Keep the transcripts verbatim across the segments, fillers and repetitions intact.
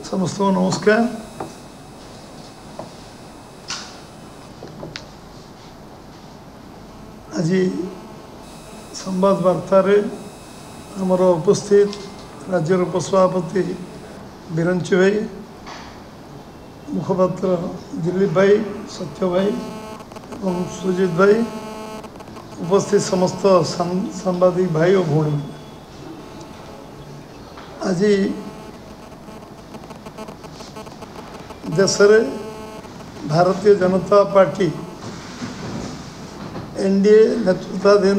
समस्त नमस्कार। आज संवाद वार्तार आमर उपस्थित राज्यर उपसभापति बिरंची भाई, मुखपात्र दिलीप भाई, सत्य भाई और सुजीत भाई, उपस्थित समस्त सांबादिक भाई और भौणी, आज देश में भारतीय जनता पार्टी एनडीए नेतृत्वाधीन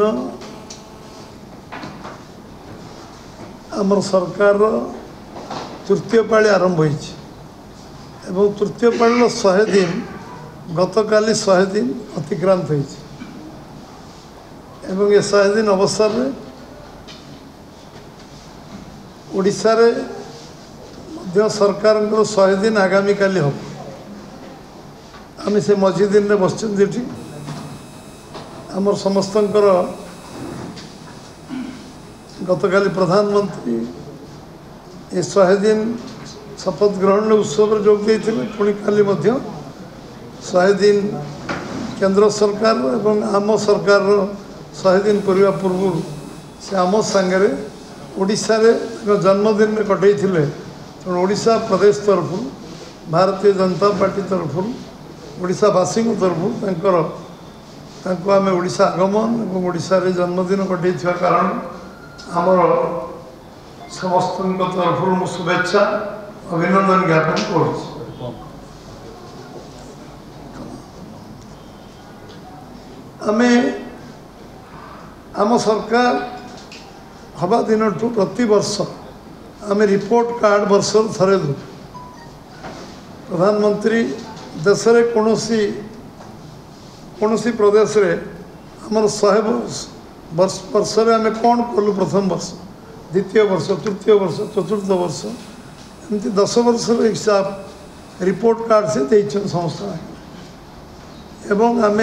आमर सरकार तृतीय पाली आरंभ होइछि एवं तृतीय पाली शहे दिन गतकाली शहे दिन अतिक्रांत होइछि एवं ये शहे दिन अवसर में ओडिशा रे मध्य सरकार शहे दिन आगामी काली हम आम से मझी दिन में बस आमर समस्त गतकाली प्रधानमंत्री ये शहे दिन शपथ ग्रहण उत्सव जोग देते पुणी काली शहे दिन केंद्र सरकार एवं आम सरकार शहे दिन पूर्व पूर्व से आम सांगे ओडिशा रे जन्मदिन में कटई तेणु ओडिशा प्रदेश तरफ भारतीय जनता पार्टी तरफ ओडिशावासी तरफ आम ओडिशा आगमन और ओडिशा रे जन्मदिन कटई कारण आमर समस्त तरफ मु शुभेच्छा अभिनंदन ज्ञापन कर आम सरकार हवा दिन प्रति वर्ष आम रिपोर्ट कार्ड वर्ष थरे दू प्रधानमंत्री देश में कौन कौन प्रदेश रे आमर शहे वर्ष वर्ष वर्ष आम कौन कलु प्रथम वर्ष द्वितीय वर्ष तृतीय वर्ष चतुर्थ वर्ष एमती दस वर्ष हिसाब रिपोर्ट कार्ड से देछन समस्त एवं आम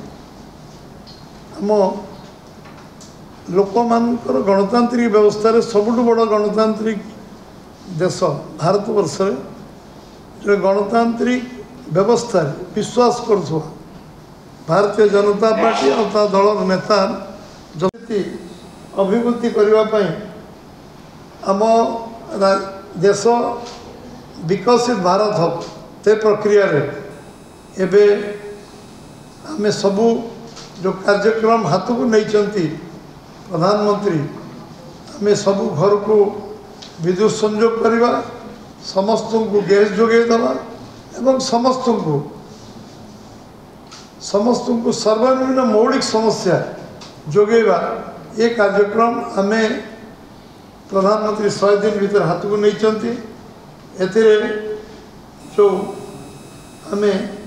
आम लोक मानकर गणतांत्रिक व्यवस्था रे सबुठ बड़ गणतांत्रिक देश भारत वर्ष रे गणतांत्रिक व्यवस्था विश्वास करुवा भारतीय जनता पार्टी और ता दलर नेता जति अभिवृद्धि करने आम देश विकसित भारत हम ते प्रक्रिया रे एबे आम सबू जो कार्यक्रम हाथ को नहीं प्रधानमंत्री आम सबू घर को विद्युत संयोग करवा समस्त को गैस जोगे दवा एवं समस्त को समस्त को सर्वनिम्न मौलिक समस्या जोगेवा ये कार्यक्रम आम प्रधानमंत्री शहे दिन भीतर हाथ को नहीं जो आम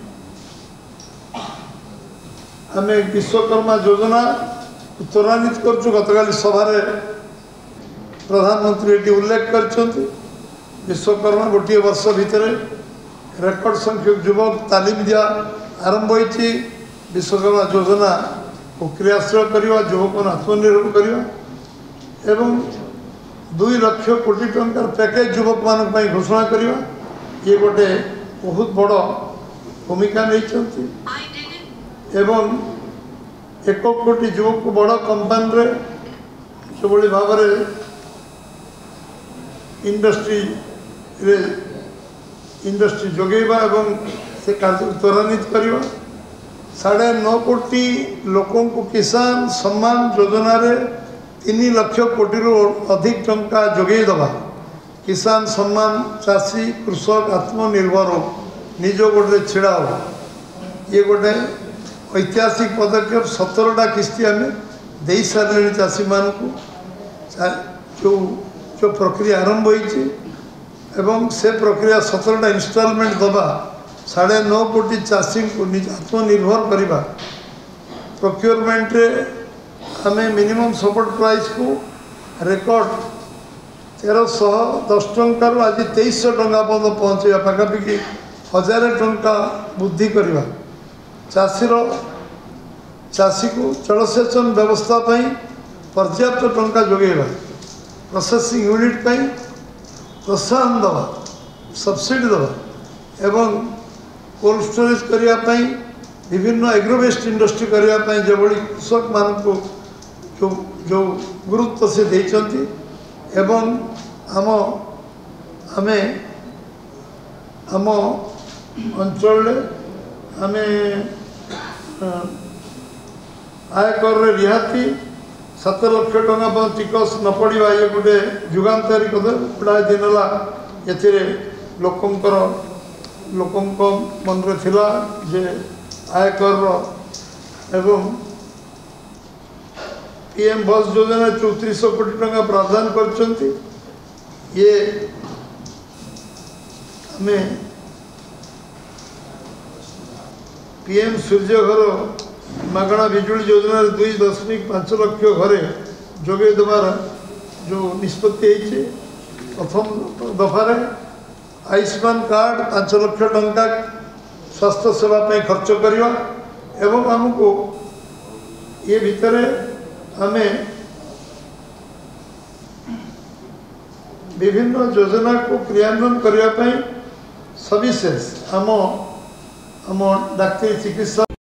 आम विश्वकर्मा योजना त्वरान्वित करछु गतकाली सभार प्रधानमंत्री ये उल्लेख कर विश्वकर्मा गोटे वर्ष भितर रेकर्ड संख्यक युवक तालीम दिया आरंभ होती विश्वकर्मा योजना को क्रियाशील करवा युवक आत्मनिर्भर करवा एवं दुई लक्ष कोटी टंकार पैकेज युवक मान घोषणा करवा ये गोटे बहुत बड़ भूमिका नहीं एवं एक कोटी युवक को बड़ कंपानी रे जो भाव इंडस्ट्री रे इंडस्ट्री जोगेवा एवं से कार्य त्वरान्वित करवा साढ़े नौ कोटी लोकों को किसान सम्मान योजना रे तीन लक्ष कोटी रु अधिक टंका जोगे दबा किसान सम्मान चाषी कृषक आत्मनिर्भर हो निज गोटे छिड़ा हो ये गोटे ऐतिहासिक पदक्षेप सतरटा किस्ती आम दे सारे चाषी मान को जो जो प्रक्रिया आरंभ होती एवं से प्रक्रिया सतरटा इनस्टॉलमेंट दबा साढ़े नौ कोटी चाषी को निज आत्मनिर्भर करवा प्रोक्योरमेंट रे हमें मिनिमम सपोर्ट प्राइस को रेकर्ड तेरह सौ दस टंकार आज तेईस सौ टंका पर्यटन पहुँचा पाखापाखि हजार टंका वृद्धि करवा चाषीर चाषी को जलसेचन व्यवस्था पर्याप्त टंका जोगेवा प्रोसेसिंग यूनिट प्रोत्साहन दवा सब्सिडी दबा एवं कोल्ड स्टोरेज करने विभिन्न एग्रोवेस्ट इंडस्ट्री करने जो कृषक मान को जो जो गुरुत्व से देइचंती एवं आम आमे आम अंचल आमे आयकर रिहाती सात लक्ष टका टिकस न पड़ा ये गोटे जुगांतरी गुड़ाए दिन है लोकंकर लोकंक मन रे थिला जे आयकर एवं पीएम बस योजना चौतीस कोटी टका प्रावधान कर ये हमें पीएम सूर्य घर मागणा बिजुली योजना दुई दशमिक पांच लक्ष घरे जोगे देवार जो निष्पत्ति है प्रथम दफार आयुष्मान कार्ड पांच लक्ष टंका स्वास्थ्य सेवा पे खर्च करवा एवं आमको ये भितर आम विभिन्न योजना को क्रियान्वयन करने सविशेष आम आम डाक्तरी चिकित्सा